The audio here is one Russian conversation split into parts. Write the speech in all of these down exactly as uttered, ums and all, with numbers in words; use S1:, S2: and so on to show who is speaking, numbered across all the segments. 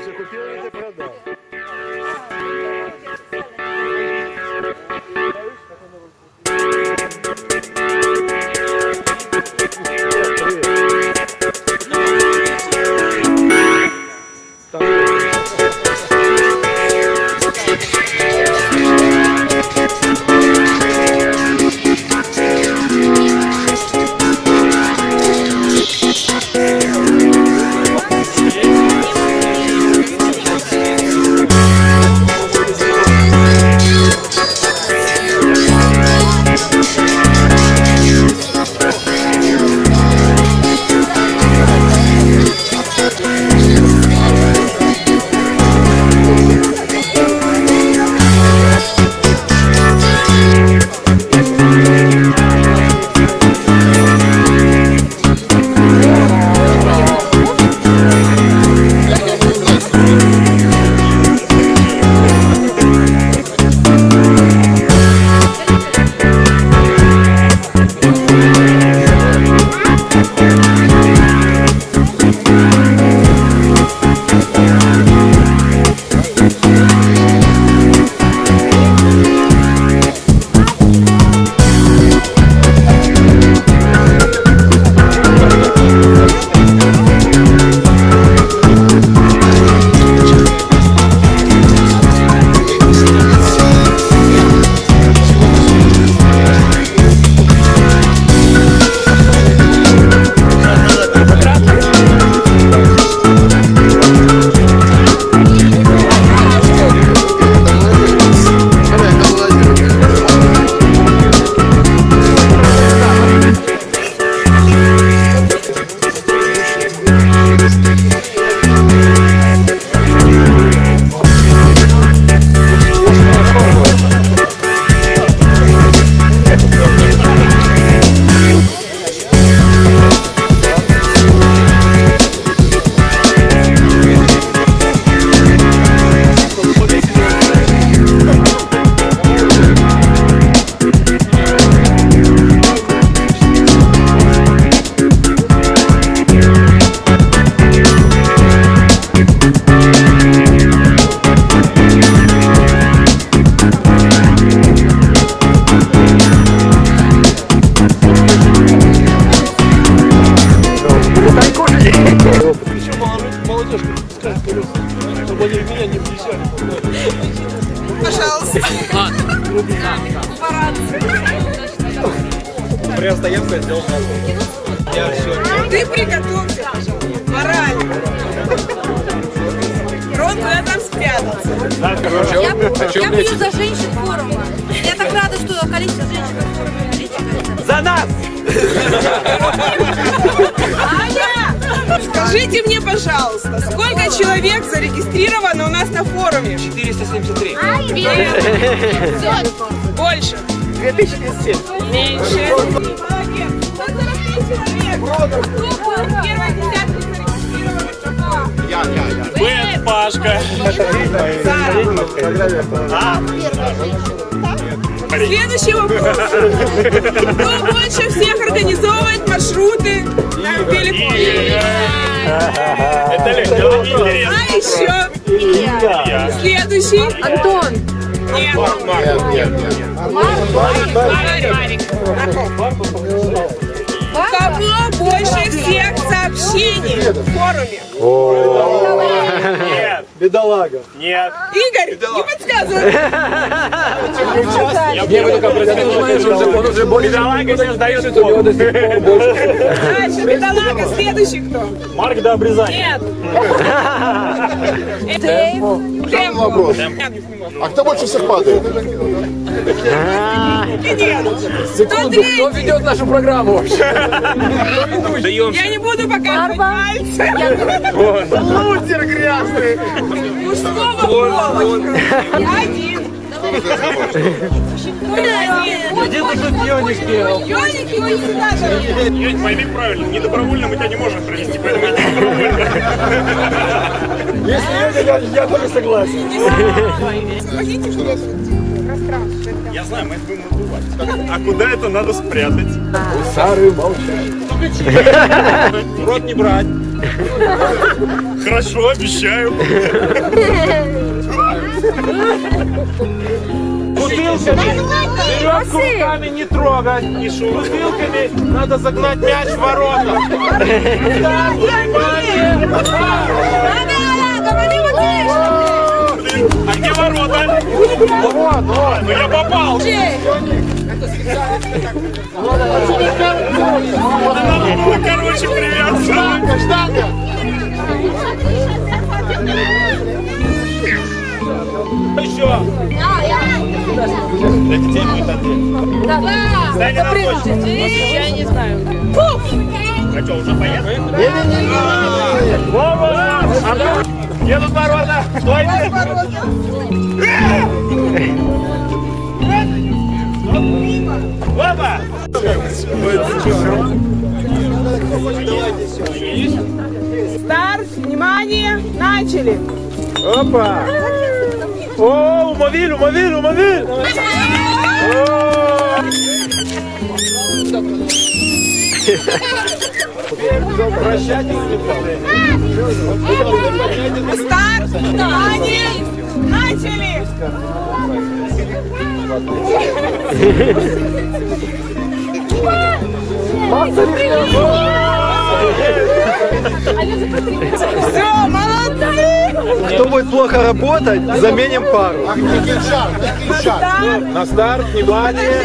S1: же купил и ты продал.
S2: Чтобы они в меня не влезали.
S3: Пожалуйста.
S2: Прям стоянку я сделал. Я все.
S3: Ты приготовься, пожалуйста. Морально. Рон, куда там спрятался?
S2: Да, короче.
S4: Я, я пью за женщин форума. Я так рада, что количество женщин в форуме увеличивается.
S2: За нас!
S3: Аня! Скажите мне, пожалуйста, сколько человек зарегистрировано у нас на форуме?
S2: четыреста семьдесят три.
S3: Больше.
S2: две тысячи двести семь.
S3: Меньше. Молодец. сто сорок три человека. Кто был в первой десятке зарегистрирован?
S2: Я, я, я.
S5: Бэт, Пашка.
S2: А?
S3: Следующий вопрос. Кто больше всех организовывает маршруты на велике?
S5: Это легко.
S3: А еще? Следующий.
S4: Антон.
S3: Нет.
S2: Нет, нет, нет.
S3: Марик. У кого больше всех сообщений в форуме?
S5: Нет.
S2: Бедолага.
S5: Нет.
S3: Игорь, не подсказывай.
S5: Я бы только просил, он уже больше бедолага не сдает, у него до сих пор больше.
S3: Дальше, бедолага. Следующий кто?
S5: Марк до обрезания.
S3: Нет.
S6: Дэйв. Вопрос. А кто больше всех падает?
S3: Секунду,
S2: Кто ведет нашу программу вообще?
S3: я не буду показывать пальцы.
S2: Лузер грязный.
S3: Мужского пола. Я один.
S2: Иди ты тут Йоники.
S3: Йоники, вы сюда же.
S5: Йонь, пойми правильно, не добровольно мы тебя не можем провести, поэтому я не добровольно.
S2: Если я, я тоже согласен.
S3: Смотрите, что здесь пространство.
S5: Я знаю, мы это будем надувать. А куда это надо спрятать?
S2: Сары молчат.
S5: В рот не брать. Хорошо, обещаю. Бутылками, веревку руками не трогать. И бутылками надо загнать мяч в ворота. А где ворота? Вот, вот. Ну я попал. Надо было, короче, привет.
S6: Штанга, штанга.
S5: Еще. Это тебе будет ответ.
S4: Да,
S5: Стань на точку.
S4: я не знаю.
S5: А что, уже поехали?
S6: Не-не-не.
S5: Вова! Едут ворота! Стойте! Вова!
S3: Старт, внимание, начали.
S5: Опа! О, умовиль, умовиль, умовиль! Прощайте,
S3: Старт, внимание, начали. Все, молодцы.
S1: Кто будет плохо работать, заменим пару.
S5: На старт, внимание!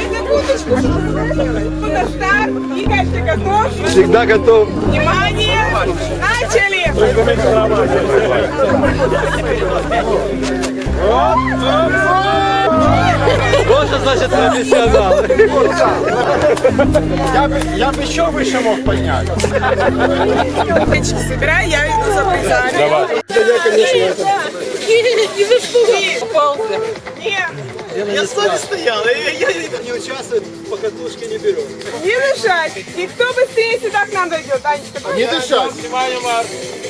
S3: На старт, Игорь, ты готов?
S1: Всегда готов.
S3: Внимание, начали.
S1: Вот что значит профессионал.
S6: Я бы, я бы еще выше мог поднять.
S3: Ручки собирай, я иду за призами.
S5: Давай.
S3: Не зашли. Ползай. Нет.
S2: Я с вами стоял, я, я не участвую, по катушке не беру.
S3: Не дышать. И кто быстрее сюда к нам дойдет? Анечка,
S6: Не дышать.
S5: Внимание, Марк!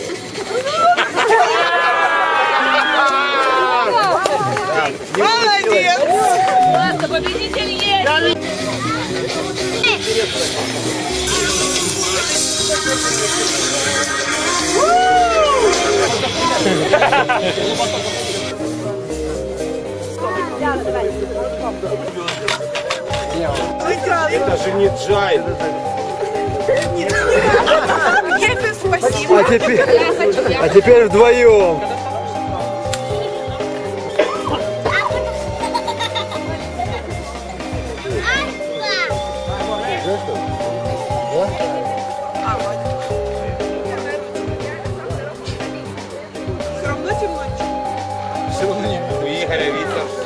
S3: молодец.
S4: Ладно, победитель есть.
S5: Это же не джай.
S3: Кефир, спасибо.
S1: А теперь, а теперь вдвоем.
S3: Все равно темно.
S5: У Игоря Витя.